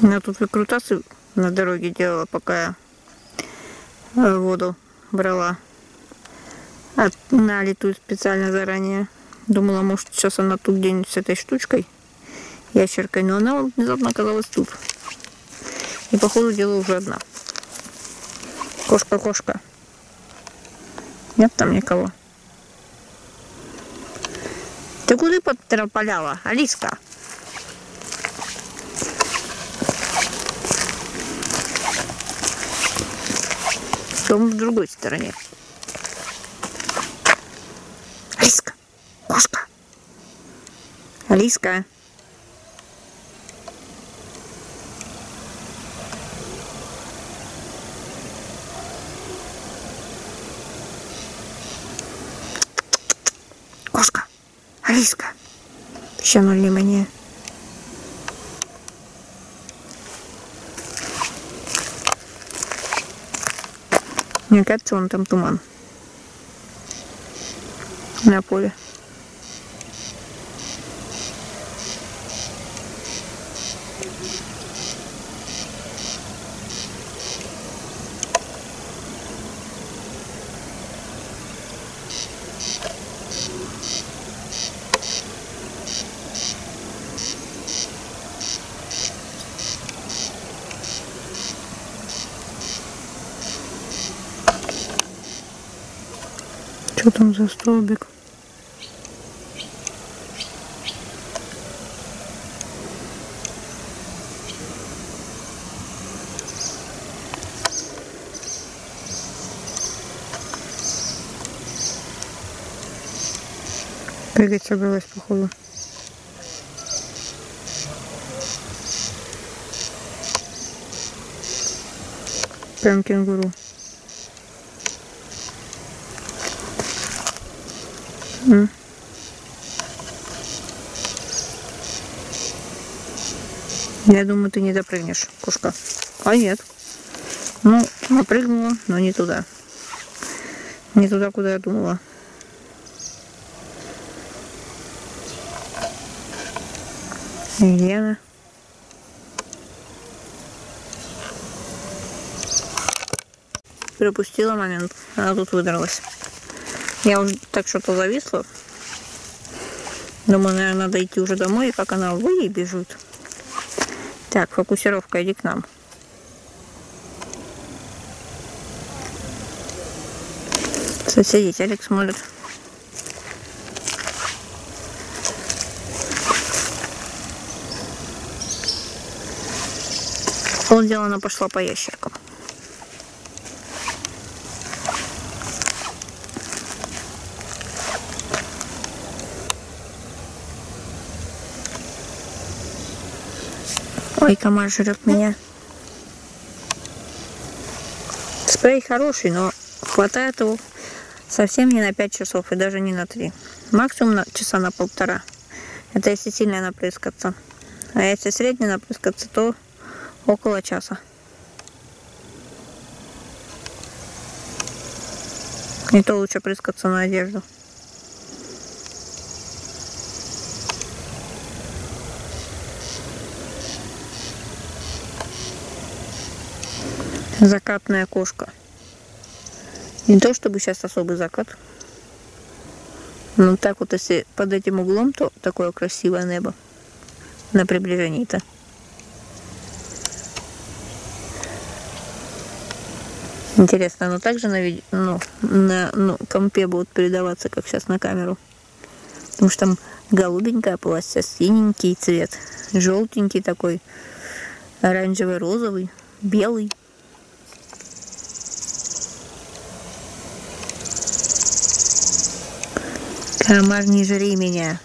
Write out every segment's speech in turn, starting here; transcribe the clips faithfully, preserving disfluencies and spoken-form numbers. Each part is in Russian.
Я тут выкрутасы на дороге делала, пока я воду брала. От, налитую специально заранее. Думала, может, сейчас она тут где-нибудь с этой штучкой, ящеркой, но она внезапно оказалась тут. И походу дела уже одна. Кошка, кошка. Нет там никого. Ты куда подтропаляла, Алиска? Дом в другой стороне. Алиска, кошка. Алиска. Кошка. Алиска. Песчаное внимание. Мне кажется, вон там туман на поле. Что там за столбик? Прыгать собралась, походу. Прям кенгуру. М. Я думаю, ты не допрыгнешь, кошка. А нет. Ну, напрыгнула, но не туда. Не туда, куда я думала. Елена. Пропустила момент. Она тут выдралась. Я уже так что-то зависла. Думаю, наверное, надо идти уже домой. И как она вы бежит. Так, фокусировка, иди к нам. Соседи, телек смотрит. Вот дело, она пошла по ящикам. Ой, комар жрет меня. Спрей хороший, но хватает его совсем не на пять часов и даже не на три. Максимум на часа на полтора. Это если сильно напрыскаться. А если средне напрыскаться, то около часа. И то лучше прыскаться на одежду. Закатная кошка. Не то чтобы сейчас особый закат. Но так вот, если под этим углом, то такое красивое небо на приближении-то. Интересно, оно также на, виде... ну, на ну, компе будет передаваться, как сейчас на камеру. Потому что там голубенькая полоса, синенький цвет, желтенький такой, оранжевый, розовый, белый. Комар, не жри меня.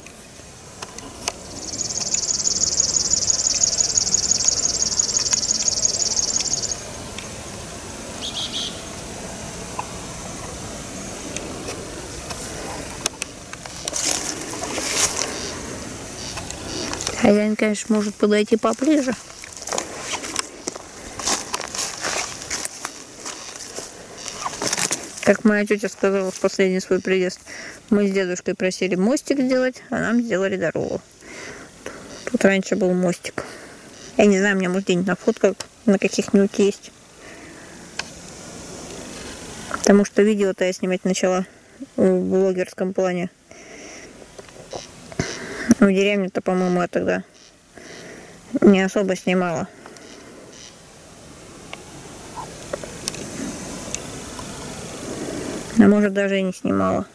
Хозяин, конечно, может подойти поближе. Как моя тетя сказала в последний свой приезд, мы с дедушкой просили мостик сделать, а нам сделали дорогу. Тут раньше был мостик. Я не знаю, у меня может где-нибудь на фотках на каких-нибудь есть. Потому что видео-то я снимать начала в блогерском плане. В деревне-то, по-моему, я тогда не особо снимала. А может, даже и не снимала.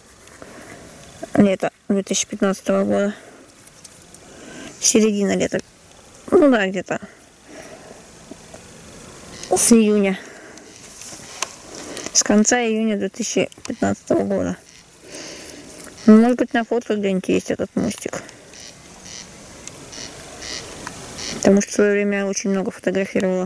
Лето две тысячи пятнадцатого года. Середина лета. Ну да, где-то с июня. С конца июня две тысячи пятнадцатого года. Ну, может быть, на фотках где-нибудь есть этот мостик. Потому что в свое время я очень много фотографировала.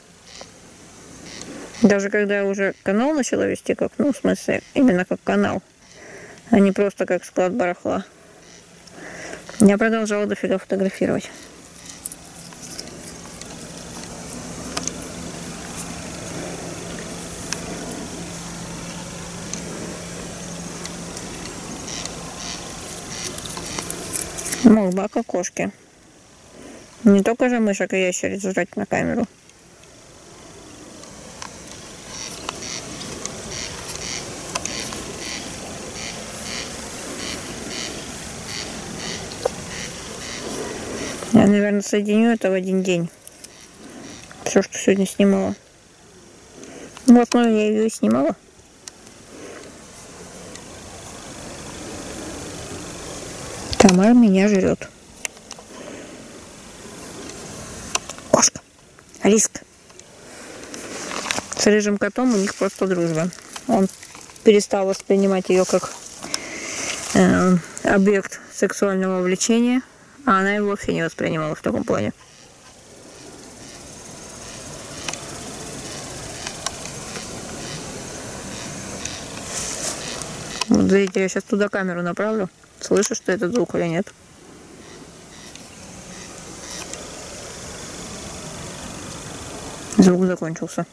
Даже когда я уже канал начала вести, как, ну, в смысле, именно как канал, а не просто как склад барахла, я продолжала дофига фотографировать. Молба как кошки. Не только же мышек и ящериц жрать на камеру. Я, наверное, соединю это в один день. Все, что сегодня снимала. В основном я ее и снимала. Тамара меня жрет. Кошка. Алиска. С рыжим котом у них просто дружба. Он перестал воспринимать ее как э, объект сексуального влечения, а она его вообще не воспринимала в таком плане. Вот видите, я сейчас туда камеру направлю. Слышу, что это звук или нет? Звук закончился.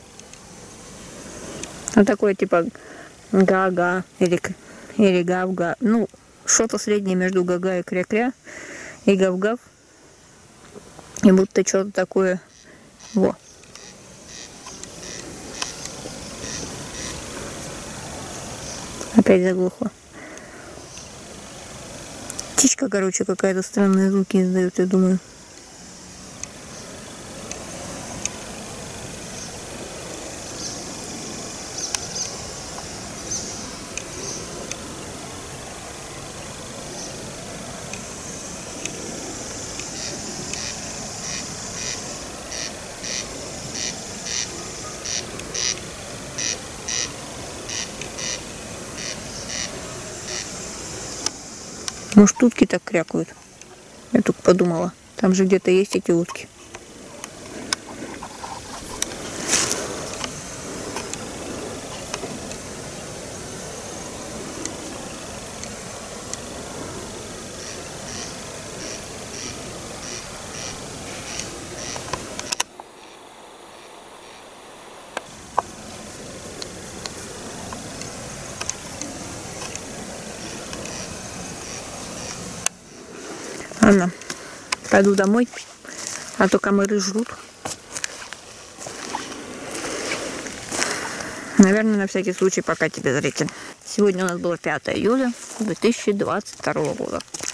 А такое типа га-га или, или гав-га. Ну, что-то среднее между га-га и кря-кря. И гав-гав. И будто что-то такое. Во. Опять заглохло. Птичка, короче, какая-то странные звуки издает, я думаю. Может, утки так крякают? Я только подумала. Там же где-то есть эти утки. Ладно, пойду домой, а то комары жрут. Наверное, на всякий случай, пока тебе, зритель. Сегодня у нас было пятое июля две тысячи двадцать второго года.